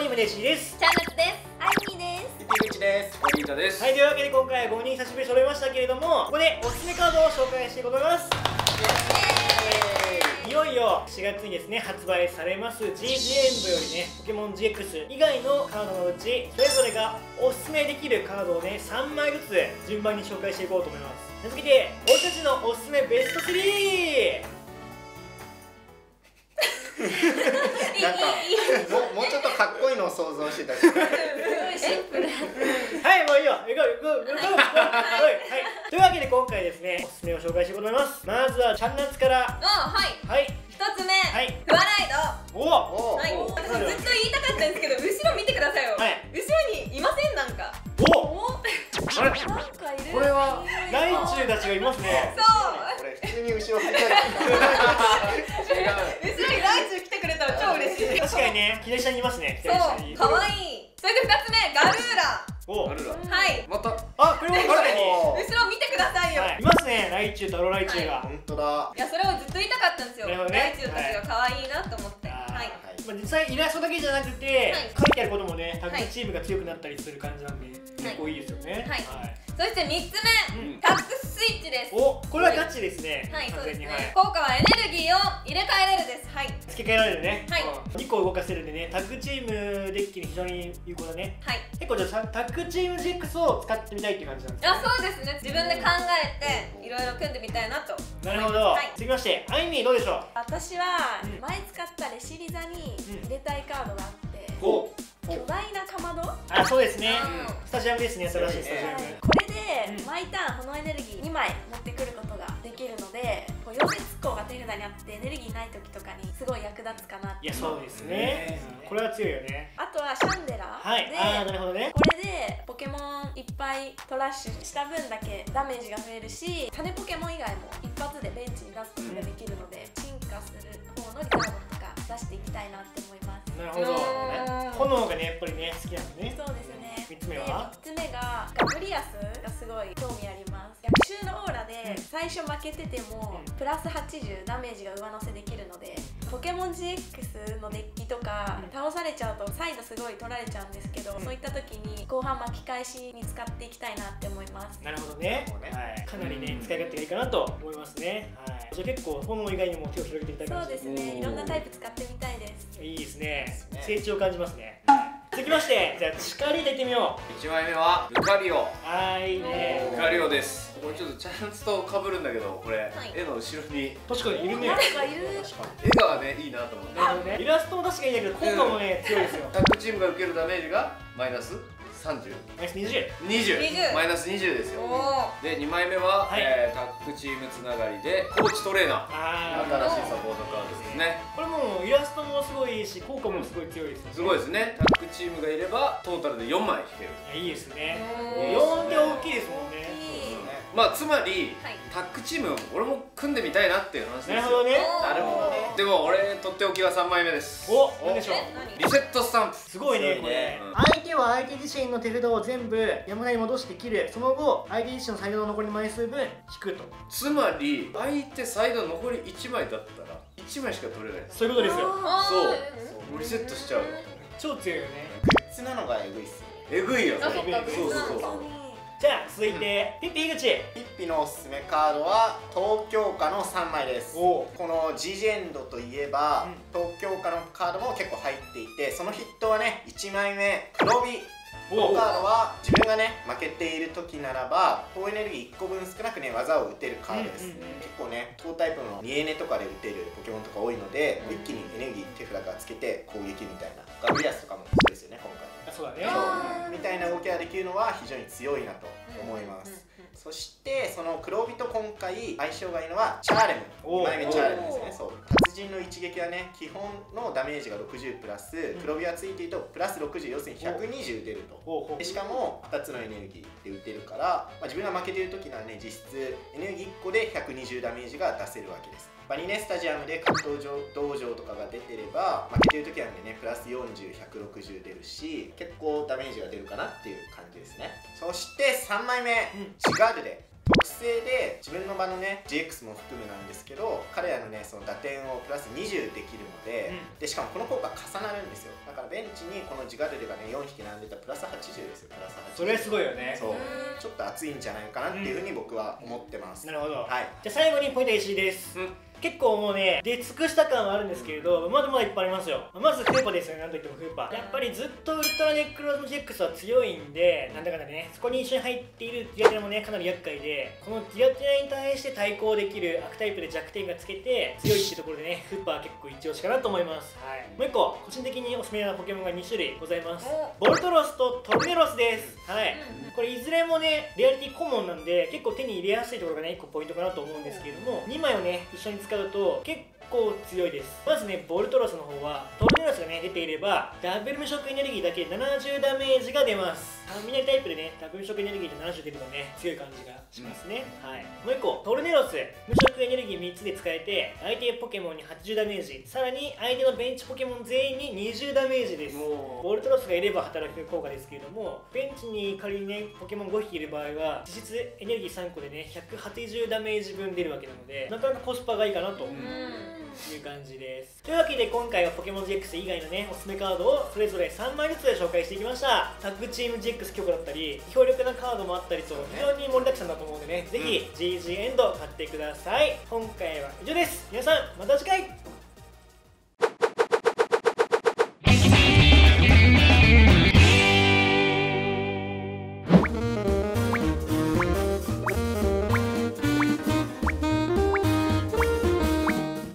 ムネシです。 チャンナツです。アイミーです。 イピグチです。 ポリータです。 はい、というわけで今回は5人久しぶりに揃いましたけれども、ここでおすすめカードを紹介していこうと思います。いよいよ4月にですね、発売されます GG エンブよりね、ポケモン GX 以外のカードのうち、それぞれがおすすめできるカードをね、3枚ずつ順番に紹介していこうと思います。名付けて、俺たちのおすすめベスト 3！ なんかもうちょっとかっこいいのを想像してたけど。 すごいシンプル。 はい、もういいよ。行こう。はい。というわけで今回ですね、おすすめを紹介していこうと思います。まずはチャンナツから。 はい。 はい。 一つ目。 はい。 フワライド。 お。 はい。私ずっと言いたかったんですけど、後ろ見てくださいよ。 はい。 後ろにいませんなんか。 お。 あれ。なんかいる。 これはライチュウたちがいますね。 そう。 これ普通に後ろ振り返る。 違う。後ろにライチュウ来てくれたら超嬉しい。 確かにね、左下にいますね。 そう。可愛い。それで二つ目、ガルーラ。 お。 ガルーラ。 はい。 また。 あ、これも確かに。 後ろ見てくださいよ。 いますね、ライチュウとアロライチュウが。 本当だ。 いや、それをずっと言いたかったんですよ。ライチュウたちが可愛いなと思って。はい。 実際イラストだけじゃなくて、書いてあることもね、タッグチームが強くなったりする感じなんで、結構いいですよね。 はい。そして3つ目、タッグスイッチです。 お、これはガチですね。 はい、そうですね。効果はエネルギーを入れ替えれるです。はい。 付け替えられるね。 はい。 2個動かせるんでね、タッグチームデッキに非常に有効だね。はい。結構じゃあタッグチーム GX を使ってみたいっていう感じなんですか？ あ、そうですね。自分で考えていろいろ組んでみたいなと。 なるほど。続きまして、アイミーどうでしょう？ 私は前使ったレシリザに入れたいカードがあって、巨大なかまど。 あ、そうですね。スタジアムですね、新しいスタジアム。 これで毎ターン炎エネルギー2枚持ってくることができるので、溶接工が手札にあってエネルギーない時とかにすごい役立つかなって。 いや、そうですね。これは強いよね。 あとはシャンデラはい。ああ、なるほどね。 これでポケモンいっぱいトラッシュした分だけダメージが増えるし、種ポケモン以外も一発でベンチに出すことができるので、進化する方のリザードとか出していきたいなって思います。 なるほど。炎がね、やっぱりね、好きなんでね。 そうですね。 3つ目は 3つ目がガブリアスがすごい興味あります。逆襲のオーラで最初負けててもプラス80ダメージが上乗せできるので、ポケモン GX のデッキとか倒されちゃうとサイドすごい取られちゃうんですけど、そういった時に後半巻き返しに使っていきたいなって思います。 なるほどね。はい、かなりね、使い勝手がいいかなと思いますね。はい。じゃあ結構炎以外にも手を広げていただきまそうですね。いろんなタイプ使ってみたいです。 いいですね。成長を感じますね。続きまして、じゃあチカリでいってみよう。 1枚目はルカリオ。 いいね。 ルカリオです。これちょっとチャンスと被るんだけど、これ絵の後ろに確かにいるね。 なんかいる。 絵がねいいなと思って。 なるほどね。イラストも確かにいいんだけど、効果もね強いですよ。 タッグチームが受けるダメージがマイナス30、 マイナス20、 20、マイナス20ですよ。で2枚目はタッグチームつながりでコーチトレーナー、新しいサポートカードですね。 これもイラストもすごいいいし、効果もすごい強いですね。 すごいですね。タッグチームがいればトータルで4枚引ける。 いいですね。4って大きいですもんね。 まあつまりタッグチーム俺も組んでみたいなっていう話ですよ。 なるほどね。 なるほどね。でも俺とっておきは3枚目です。 お、なんでしょう。 リセットスタンプ。 すごいねこれ。相手は相手自身の手札を全部山札に戻して切る。その後相手自身のサイドの残り枚数分引くと。 つまり相手サイド残り1枚だったら1枚しか取れない。 そういうことですよ。 そうリセットしちゃう。 超強いよね。 グッズなのがエグいっすね。 えぐいよ。 そうそう。 じゃあ続いてピッピ井口。 ピッピのおすすめカードは東京化の3枚です。この GG エンドといえば東京化のカードも結構入っていて、その筆頭はね1枚目黒帯。このカードは自分がね負けている時ならば高エネルギー1個分少なくね技を打てるカードです。結構ね高タイプの2エネとかで打てるポケモンとか多いので、一気にエネルギー手札からつけて攻撃みたいな。ガブリアスとかもそうですよね今回。 そうだね。 そうみたいな動きができるのは非常に強いなと思います。そしてその黒帯と今回相性がいいのはチャーレム。2枚目チャーレムですね。そう達人の一撃はね基本のダメージが60プラス黒帯がついているとプラス60、要するに120出ると。でしかも2つのエネルギーで打てるから、自分が負けている時にはね実質エネルギー1個で120ダメージが出せるわけです。バニネスタジアムで格闘道場とかが出てれば負けてる時なんでねプラス40、160出るし、結構ダメージが出るかなっていう感じですね。そして3枚目、シガールで特性で自分の場のね GX も含むなんですけど、彼らのねその打点をプラス20できるので、でしかもこの効果重なるんですよ。だからベンチにこのジガルルがね4匹並んでたらプラス80ですよ。プラス80。 それすごいよね。 そうちょっと熱いんじゃないかなっていうふうに僕は思ってます。 なるほど。 はい。 じゃあ最後にポイント AC です。結構もうね出尽くした感はあるんですけれど、まだまだいっぱいありますよ。まずフーパですよね。なんといってもフーパやっぱりずっとウルトラネクロノ GX は強いんで、なんだかんだねそこに一緒に入っているギラティナもねかなり厄介で、このギラティナに対して対抗できる悪タイプで弱点がつけて強いっていうところでね、フーパー結構一押しかなと思います。はい、もう一個個人的におすすめなポケモンが2種類ございます。ボルトロスとトルネロスです。はい、これいずれもねリアリティコモンなんで結構手に入れやすいところがね1個ポイントかなと思うんですけれども、2枚をね一緒に使うと結構強いです。まずねボルトロスの方はトルネロスがね出ていればダブル無色エネルギーだけで70ダメージが出ます。雷タイプでねダブル無色エネルギーで70出るとね強い感じがしますね。はい、もう1個トルネロス無色エネルギー3つで使えて相手ポケモンに80ダメージ、さらに相手のベンチポケモン全員に20ダメージです。ボルトロスがいれば働く効果ですけれども、ベンチに仮にねポケモン5匹いる場合は実質エネルギー3個でね180ダメージ分出るわけなので、なかなかコスパがいいかなという感じです。というわけで今回はポケモン GX 以外のねおすすめカードをそれぞれ3枚ずつ紹介していきました。タッグチーム GX 強化だったり強力なカードもあったりと非常に盛りだくさんだと思うのでね、ぜひ GG エンド買ってください。今回は以上です。皆さんまた次回。